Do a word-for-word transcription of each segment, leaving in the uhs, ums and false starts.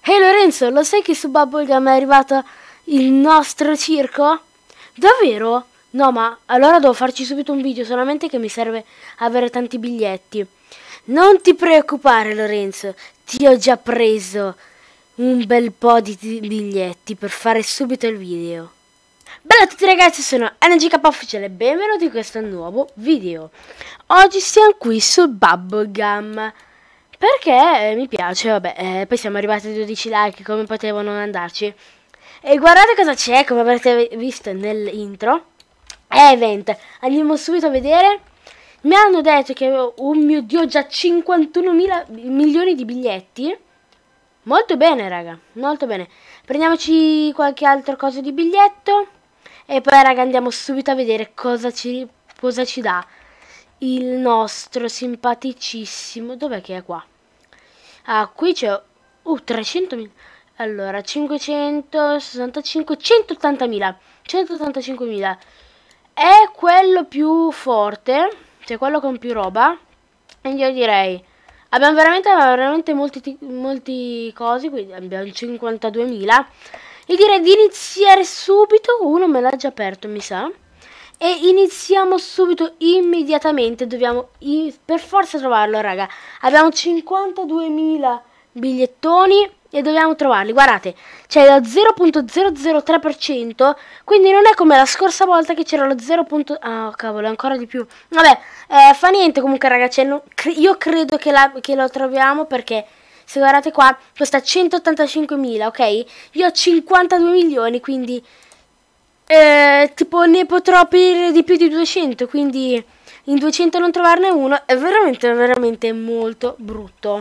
Ehi Lorenzo, lo sai che su Bubblegum è arrivato il nostro circo? Davvero? No, ma allora devo farci subito un video, solamente che mi serve avere tanti biglietti. Non ti preoccupare Lorenzo, ti ho già preso un bel po' di biglietti per fare subito il video. Bella a tutti ragazzi, sono N G K Official e benvenuti in questo nuovo video. Oggi siamo qui su Bubblegum perché eh, mi piace, vabbè, eh, poi siamo arrivati a dodici like, come potevano non andarci. E guardate cosa c'è, come avrete visto nell'intro, è event. Andiamo subito a vedere. Mi hanno detto che avevo, oh mio Dio, già cinquantuno mila milioni di biglietti. Molto bene raga, molto bene. Prendiamoci qualche altra cosa di biglietto e poi raga andiamo subito a vedere cosa ci, cosa ci dà il nostro simpaticissimo. Dov'è che è qua? Ah, qui c'è uh, trecentomila. Allora, cinquecentosessantacinque, centottantamila. centottantacinquemila. È quello più forte, cioè quello con più roba. E io direi abbiamo veramente, veramente molti, molti cosi, quindi abbiamo cinquantaduemila. E direi di iniziare subito. Uno me l'ha già aperto, mi sa. E iniziamo subito, immediatamente. Dobbiamo per forza trovarlo, raga. Abbiamo cinquantaduemila bigliettoni e dobbiamo trovarli. Guardate, c'è lo zero virgola zero zero tre per cento. Quindi non è come la scorsa volta che c'era lo zero. Ah, cavolo, ancora di più. Vabbè, eh, fa niente comunque, ragazzi. No, io credo che, la, che lo troviamo, perché se guardate qua costa centottantacinquemila, ok? Io ho cinquantadue milioni, quindi Eh, tipo ne potrò aprire di più di duecento, quindi in duecento non trovarne uno è veramente veramente molto brutto.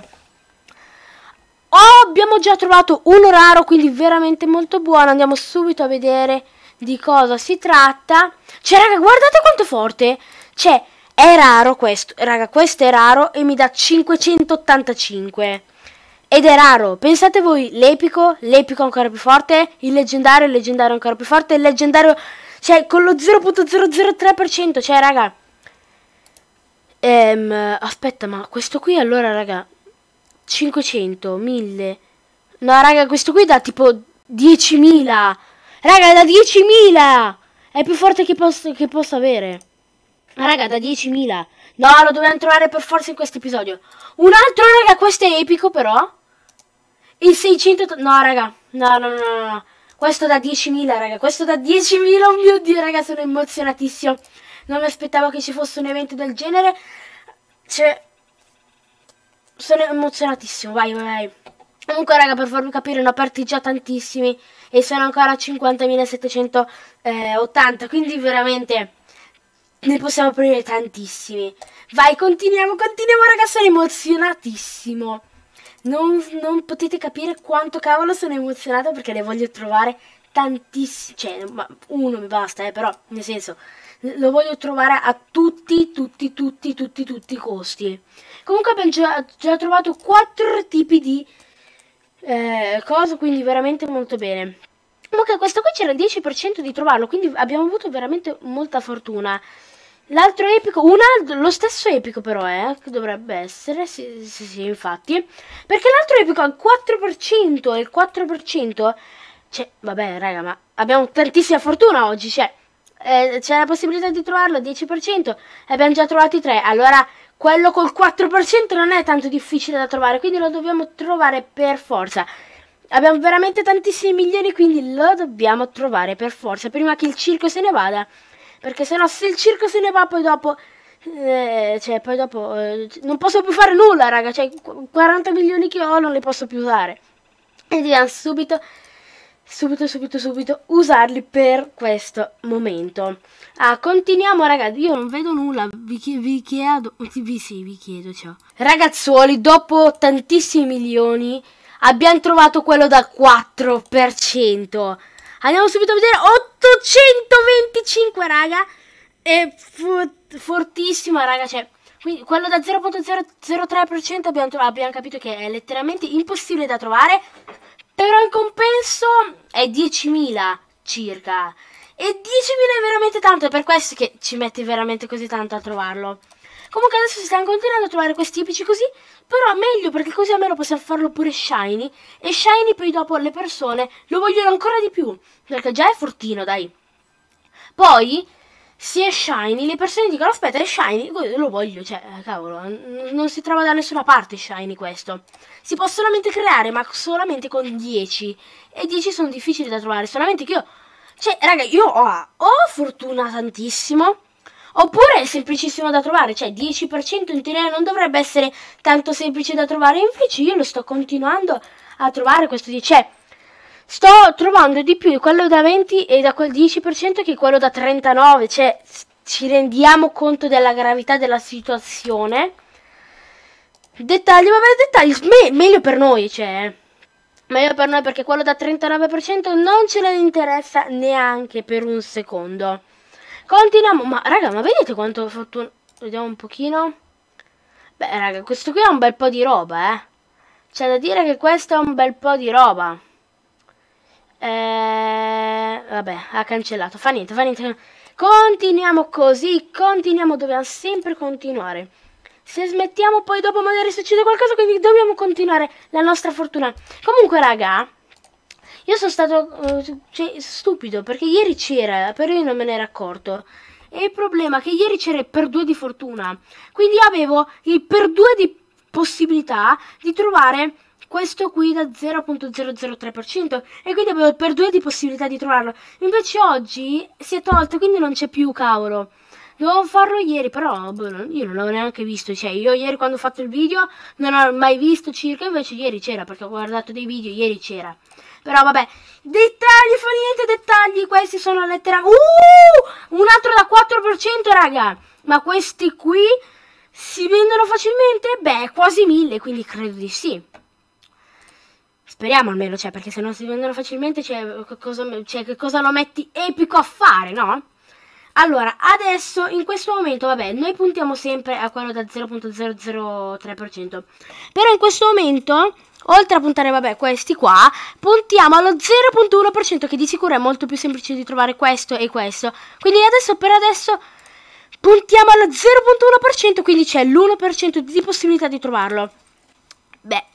Oh, abbiamo già trovato uno raro, quindi veramente molto buono. Andiamo subito a vedere di cosa si tratta. Cioè raga, guardate quanto è forte. Cioè è raro questo, raga, questo è raro e mi dà cinquecentottantacinque. Ed è raro, pensate voi, l'epico, l'epico ancora più forte, il leggendario, il leggendario ancora più forte, il leggendario, cioè con lo zero virgola zero zero tre per cento, cioè raga, ehm, aspetta, ma questo qui allora raga, cinquecento, mille, no raga, questo qui dà tipo diecimila, raga, da diecimila, è più forte che posso, che posso avere, raga, da diecimila, no, lo dobbiamo trovare per forza in questo episodio. Un altro, raga, questo è epico però. Il seicento... No, raga. No, no, no, no, no. Questo da diecimila, raga. Questo da diecimila. Oh mio Dio, raga, sono emozionatissimo. Non mi aspettavo che ci fosse un evento del genere. Cioè... Sono emozionatissimo. Vai, vai, vai. Comunque, raga, per farvi capire, ne ho aperti già tantissimi. E sono ancora cinquantamilasettecentoottanta. Quindi, veramente... ne possiamo aprire tantissimi. Vai, continuiamo, continuiamo, raga, sono emozionatissimo. Non, non potete capire quanto cavolo sono emozionata, perché ne voglio trovare tantissimi. Cioè, ma uno mi basta, eh, però, nel senso, lo voglio trovare a tutti, tutti, tutti, tutti, tutti i costi. Comunque abbiamo già, già trovato quattro tipi di eh, cose, quindi veramente molto bene. Comunque questo qui c'era il dieci per cento di trovarlo, quindi abbiamo avuto veramente molta fortuna. L'altro epico, un altro, lo stesso epico però è, che dovrebbe essere, sì, sì, sì, infatti, perché l'altro epico ha il quattro per cento, e il quattro per cento, cioè, vabbè raga, ma abbiamo tantissima fortuna oggi, cioè, eh, c'è la possibilità di trovarlo al dieci per cento, e abbiamo già trovati tre, allora quello col quattro per cento non è tanto difficile da trovare, quindi lo dobbiamo trovare per forza. Abbiamo veramente tantissimi milioni, quindi lo dobbiamo trovare per forza, prima che il circo se ne vada. Perché sennò se il circo se ne va poi dopo, eh, cioè poi dopo eh, non posso più fare nulla raga, cioè quaranta milioni che ho non li posso più usare. E dobbiamo subito, subito, subito, subito usarli per questo momento. Ah, continuiamo raga, io non vedo nulla, vi, vi chiedo, vi, sì, vi chiedo, ciao. Ragazzuoli, dopo tantissimi milioni abbiamo trovato quello da quattro per cento. Andiamo subito a vedere. Ottocentoventicinque, raga. È fortissima, raga. Cioè, quindi quello da zero virgola zero zero tre per cento abbiamo, abbiamo capito che è letteralmente impossibile da trovare. Però in compenso è diecimila circa. E diecimila è veramente tanto. È per questo che ci mette veramente così tanto a trovarlo. Comunque adesso si stanno continuando a trovare questi epici così, però è meglio perché così almeno possiamo farlo pure shiny, e shiny poi dopo le persone lo vogliono ancora di più, perché già è fortino, dai. Poi, se è shiny, le persone dicono, aspetta, è shiny, lo voglio, cioè, cavolo, non si trova da nessuna parte shiny questo. Si può solamente creare, ma solamente con dieci, e dieci sono difficili da trovare, solamente che io, cioè, raga, io ho, ho fortuna tantissimo, oppure è semplicissimo da trovare, cioè dieci per cento in teoria non dovrebbe essere tanto semplice da trovare, invece io lo sto continuando a trovare questo dieci, cioè, sto trovando di più quello da venti e da quel dieci per cento che quello da trentanove, cioè ci rendiamo conto della gravità della situazione. Dettagli, vabbè, dettagli, me, meglio per noi, cioè, meglio per noi perché quello da trentanove per cento non ce ne interessa neanche per un secondo. Continuiamo, ma raga, ma vedete quanto fortuna, vediamo un pochino. Beh, raga, questo qui è un bel po' di roba, eh. C'è da dire che questo è un bel po' di roba. Eh, vabbè, ha cancellato, fa niente, fa niente. Continuiamo così, continuiamo, dobbiamo sempre continuare. Se smettiamo poi dopo magari succede qualcosa, quindi dobbiamo continuare la nostra fortuna. Comunque, raga, io sono stato uh, cioè, stupido, perché ieri c'era, però io non me ne ero accorto. E il problema è che ieri c'era il per due di fortuna, quindi avevo il per due di possibilità di trovare questo qui da zero virgola zero zero tre per cento, e quindi avevo il per due di possibilità di trovarlo. Invece oggi si è tolto, quindi non c'è più, cavolo. Dovevo farlo ieri, però boh, io non l'avevo neanche visto. Cioè, io ieri quando ho fatto il video non ho mai visto circa, invece ieri c'era, perché ho guardato dei video, ieri c'era. Però vabbè, dettagli, fa niente dettagli, questi sono letteralmente... Uh! Un altro da quattro per cento, raga! Ma questi qui si vendono facilmente? Beh, quasi mille, quindi credo di sì. Speriamo almeno, cioè, perché se non si vendono facilmente, cioè, che cosa, cioè, che cosa lo metti epico a fare, no? Allora, adesso, in questo momento, vabbè, noi puntiamo sempre a quello da zero virgola zero zero tre per cento. Però in questo momento, oltre a puntare, vabbè, questi qua, puntiamo allo zero virgola uno per cento, che di sicuro è molto più semplice di trovare questo e questo. Quindi adesso, per adesso, puntiamo allo zero virgola uno per cento, quindi c'è l'uno per cento di possibilità di trovarlo. Beh,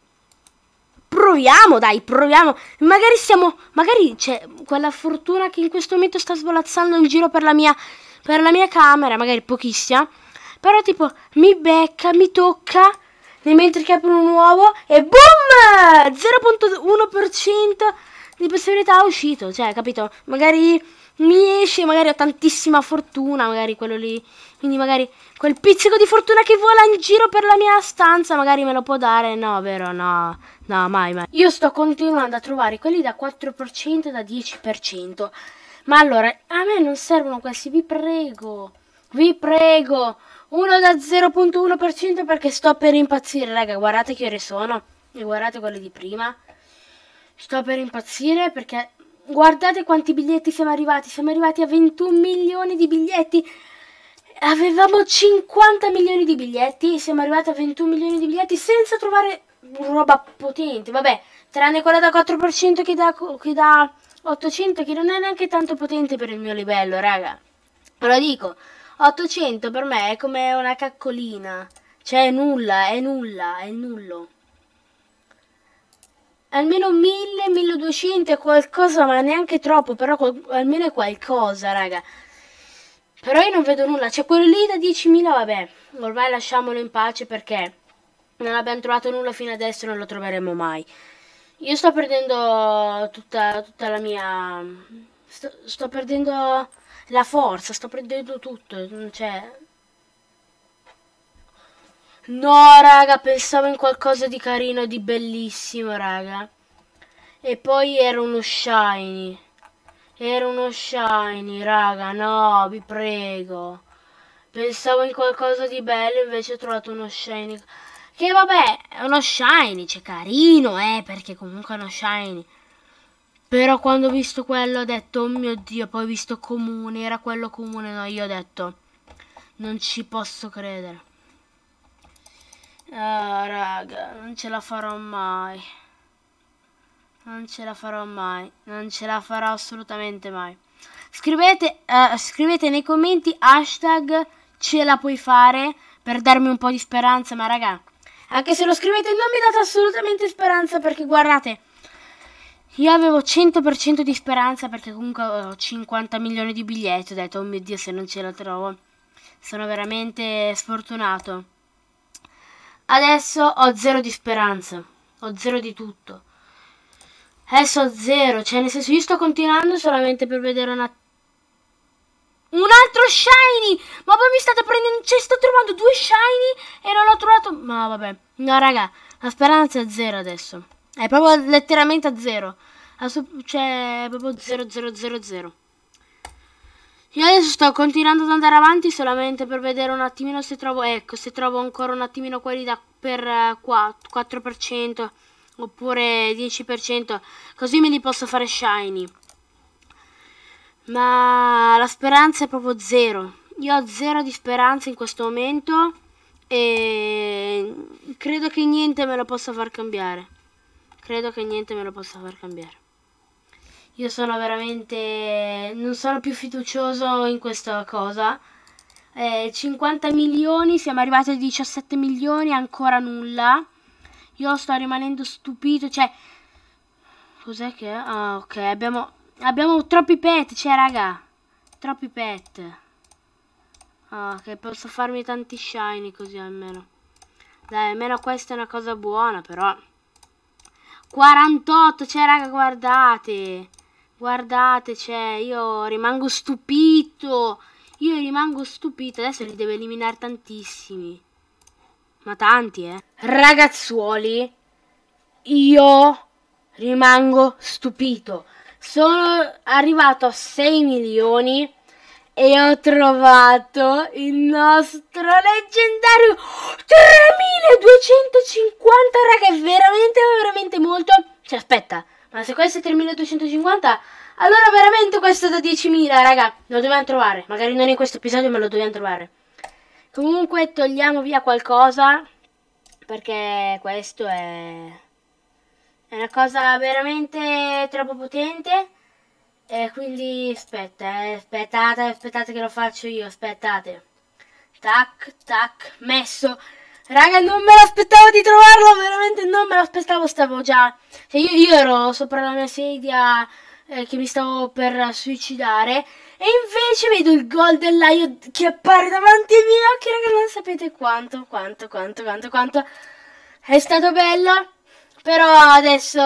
proviamo, dai, proviamo. Magari siamo, magari c'è quella fortuna che in questo momento sta svolazzando in giro per la mia, per la mia camera, magari pochissima. Però tipo, mi becca, mi tocca, nel mentre che apro un uovo e boom! zero virgola uno per cento di possibilità è uscito, cioè, capito? Magari mi esce, magari ho tantissima fortuna, magari quello lì. Quindi magari quel pizzico di fortuna che vola in giro per la mia stanza, magari me lo può dare. No, vero? No, no, mai, mai. Io sto continuando a trovare quelli da quattro per cento e da dieci per cento. Ma allora, a me non servono questi, vi prego. Vi prego. Uno da zero virgola uno per cento perché sto per impazzire, raga. Guardate che ore sono. E guardate quelli di prima. Sto per impazzire perché... Guardate quanti biglietti siamo arrivati. Siamo arrivati a ventuno milioni di biglietti. Avevamo cinquanta milioni di biglietti, siamo arrivati a ventuno milioni di biglietti senza trovare roba potente. Vabbè, tranne quella da quattro per cento che dà, che dà ottocento, che non è neanche tanto potente per il mio livello, raga. Ve lo dico, ottocento per me è come una caccolina. Cioè è nulla, è nulla, è nullo. Almeno mille, milleduecento è qualcosa, ma neanche troppo, però almeno è qualcosa, raga. Però io non vedo nulla, c'è quello lì da diecimila, vabbè, ormai lasciamolo in pace perché non abbiamo trovato nulla fino adesso e non lo troveremo mai. Io sto perdendo tutta, tutta la mia... Sto, sto perdendo la forza, sto perdendo tutto, cioè... No, raga, pensavo in qualcosa di carino, di bellissimo, raga. E poi era uno shiny. Era uno shiny, raga, no, vi prego. Pensavo in qualcosa di bello, invece ho trovato uno shiny. Che vabbè, è uno shiny, c'è carino, eh, perché comunque è uno shiny. Però quando ho visto quello ho detto, oh mio Dio, poi ho visto comune, era quello comune, no, io ho detto, non ci posso credere. Ah, raga, non ce la farò mai. Non ce la farò mai, non ce la farò assolutamente mai. Scrivete, uh, scrivete nei commenti hashtag ce la puoi fare, per darmi un po' di speranza, ma raga, anche se lo scrivete non mi date assolutamente speranza, perché guardate, io avevo cento per cento di speranza, perché comunque ho cinquanta milioni di biglietti, ho detto, oh mio Dio, se non ce la trovo, sono veramente sfortunato. Adesso ho zero di speranza, ho zero di tutto. Adesso ho zero, cioè nel senso io sto continuando solamente per vedere una... un altro shiny! Ma voi mi state prendendo, cioè sto trovando due shiny e non l'ho trovato... Ma vabbè, no raga, la speranza è zero adesso. È proprio letteralmente a zero. Cioè è proprio zero zero zero zero. Io adesso sto continuando ad andare avanti solamente per vedere un attimino se trovo, ecco, se trovo ancora un attimino quelli da per uh, quattro per cento oppure dieci per cento, così me li posso fare shiny. Ma la speranza è proprio zero. Io ho zero di speranza in questo momento e credo che niente me lo possa far cambiare. Credo che niente me lo possa far cambiare. Io sono veramente... non sono più fiducioso in questa cosa. Eh, cinquanta milioni, siamo arrivati a diciassette milioni, ancora nulla. Io sto rimanendo stupito, cioè... Cos'è che è? Ah, ok, abbiamo... Abbiamo troppi pet, cioè raga. Troppi pet. Ah, ok, posso farmi tanti shiny così almeno. Dai, almeno questa è una cosa buona, però... quarantotto, cioè raga, guardate. Guardate, cioè, io rimango stupito. Io rimango stupito. Adesso li devo eliminare tantissimi. Ma tanti, eh. Ragazzuoli, io rimango stupito. Sono arrivato a sei milioni e ho trovato il nostro leggendario tremiladuecentocinquanta. Raga, è veramente, veramente molto. Cioè, aspetta. Ma se questo è tremiladuecentocinquanta, allora veramente questo è da diecimila, raga. Lo dobbiamo trovare. Magari non in questo episodio, ma lo dobbiamo trovare. Comunque togliamo via qualcosa, perché questo è... è una cosa veramente troppo potente. E quindi aspetta, eh, aspettate, aspettate che lo faccio io, aspettate. Tac, tac, messo. Raga, non me l'aspettavo di trovarlo, veramente non me l'aspettavo, stavo già... Cioè io, io ero sopra la mia sedia eh, che mi stavo per suicidare e invece vedo il Golden Lion che appare davanti ai miei occhi, raga, non sapete quanto, quanto, quanto, quanto, quanto. È stato bello, però adesso...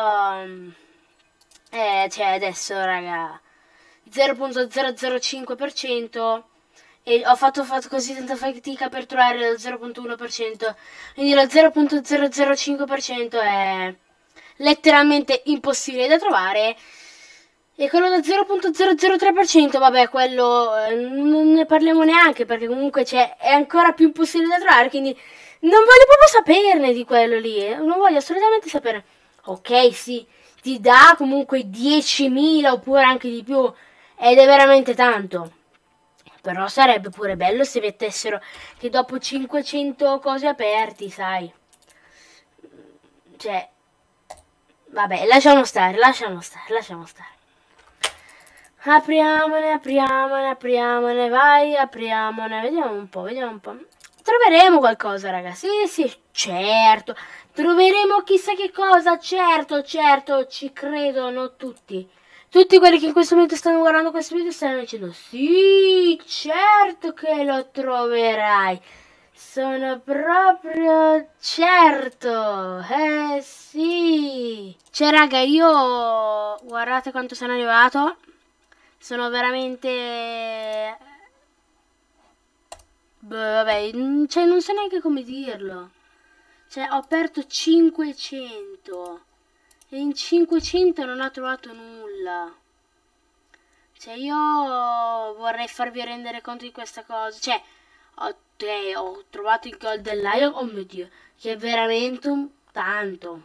Eh, cioè adesso, raga, zero virgola zero zero cinque per cento... E ho fatto, ho fatto così tanta fatica per trovare lo zero virgola uno per cento. Quindi lo zero virgola zero zero cinque per cento è letteralmente impossibile da trovare. E quello da zero virgola zero zero tre per cento, vabbè, quello eh, non ne parliamo neanche, perché comunque c'è, è ancora più impossibile da trovare. Quindi non voglio proprio saperne di quello lì. Eh. Non voglio assolutamente sapere. Ok, sì, ti dà comunque diecimila oppure anche di più. Ed è veramente tanto. Però sarebbe pure bello se mettessero che dopo cinquecento cose aperti, sai. Cioè, vabbè, lasciamo stare, lasciamo stare, lasciamo stare. Apriamone, apriamone, apriamone, vai, apriamone. Vediamo un po', vediamo un po'. Troveremo qualcosa, raga. Sì, sì, certo. Troveremo chissà che cosa, certo, certo, ci credono tutti. Tutti quelli che in questo momento stanno guardando questo video stanno dicendo sì, certo che lo troverai. Sono proprio certo. Eh sì. Cioè raga, io guardate quanto sono arrivato. Sono veramente... Beh, vabbè, cioè non so neanche come dirlo. Cioè ho aperto cinquecento. E in cinquecento non ho trovato nulla. Cioè io vorrei farvi rendere conto di questa cosa. Cioè ho, eh, ho trovato il Golden Lion. Oh mio Dio, che è veramente un tanto.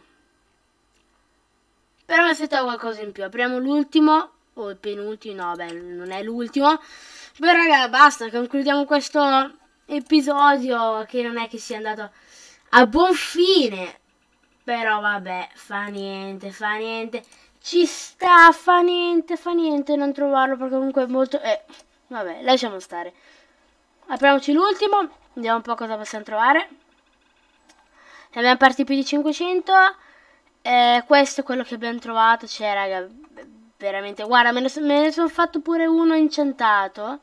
Però mi aspettavo qualcosa in più. Apriamo l'ultimo. O il penultimo. No, beh, non è l'ultimo. Beh raga, basta. Concludiamo questo episodio, che non è che sia andato a buon fine. Però vabbè, fa niente, fa niente. Ci sta, fa niente, fa niente non trovarlo, perché comunque è molto... Eh, vabbè, lasciamo stare. Apriamoci l'ultimo, vediamo un po' cosa possiamo trovare. Ne abbiamo aperti più di cinquecento. Eh, questo è quello che abbiamo trovato. Cioè, raga, veramente, guarda, me ne, so, me ne sono fatto pure uno incantato.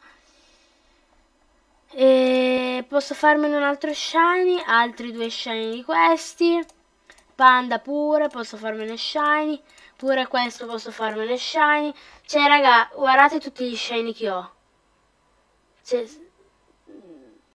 E posso farmene un altro shiny, altri due shiny di questi. Panda pure, posso farmene shiny. Pure questo posso farmene shiny. Cioè, raga, guardate tutti gli shiny che ho. Cioè,